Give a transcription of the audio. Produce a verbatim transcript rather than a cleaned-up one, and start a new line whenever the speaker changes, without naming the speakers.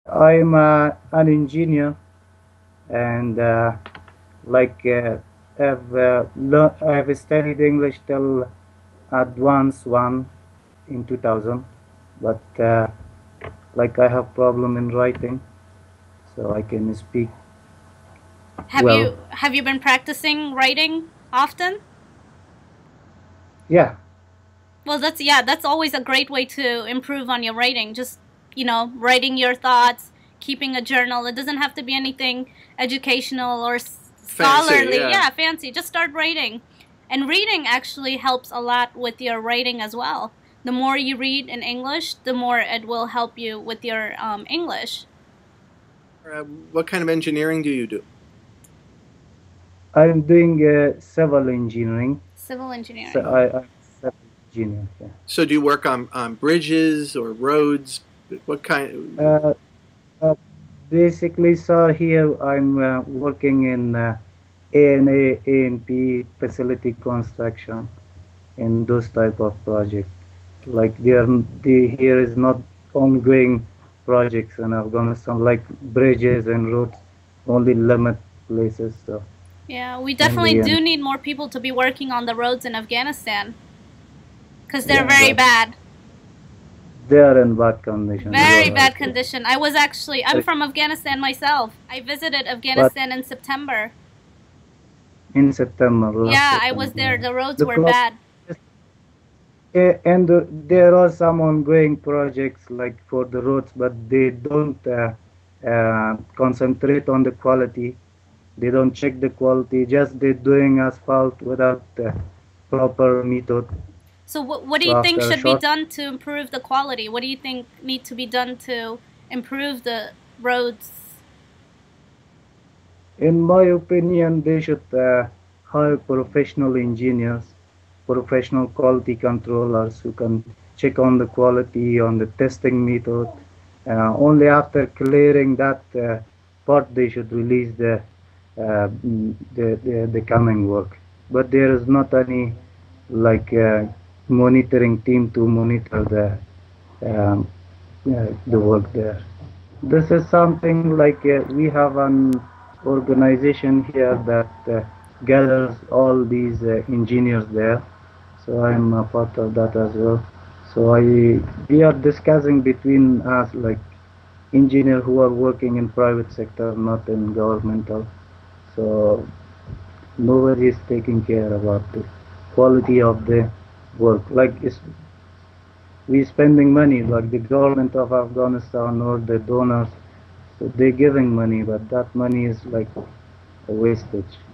I'm uh, an engineer, and uh, like uh, I've uh, learned, I've studied English till advanced one in two thousand, but uh, like I have problem in writing, so I can speak
Have
well.
you have you been practicing writing often?
Yeah,
Well, that's yeah, that's always a great way to improve on your writing. Just, you know, writing your thoughts, keeping a journal. It doesn't have to be anything educational or
Fancy,
scholarly.
yeah.
Yeah, fancy. Just start writing. And reading actually helps a lot with your writing as well. The more you read in English, the more it will help you with your um, English.
Uh, what kind of engineering do you do?
I'm doing uh, civil engineering.
Civil
So
engineering.
I, I'm a civil engineer. Yeah.
So do you work on, on bridges or roads? What kind?
Uh, uh, Basically, sir, here I'm uh, working in uh, A and A, A and P facility construction in those type of projects. Like there, the here is not ongoing projects in Afghanistan like bridges and roads, only limit places. So
Yeah, we definitely
only in
do need more people to be working on the roads in Afghanistan because they're
yeah,
very
but
bad.
they are in bad condition. You
Very
are right.
bad
Yeah.
condition. I was actually, I'm
But
from Afghanistan myself. I visited
but
Afghanistan in September.
in September, last
Yeah, I was
September,
there.
yeah.
The roads
The
were
problem
bad.
is, eh, and uh, there are some ongoing projects like for the roads, but they don't uh, uh, concentrate on the quality. They don't check the quality. Just they're doing asphalt without uh, proper method.
So what what do
So
you think
after a
should be
short,
done to improve the quality? What do you think need to be done to improve the roads?
in my opinion, they should uh, hire professional engineers, professional quality controllers who can check on the quality, on the testing method. Uh, only after clearing that uh, part, they should release the, uh, mm, the, the the coming work. But there is not any like uh, monitoring team to monitor the um, uh, the work there. This is something like uh, we have an organization here that uh, gathers all these uh, engineers there. So I'm a part of that as well. So I we are discussing between us like engineers who are working in private sector, not in governmental. So nobody is taking care about the quality of the work. Like it's, we spending money, like the government of Afghanistan or the donors. So they're giving money, but that money is like a wastage.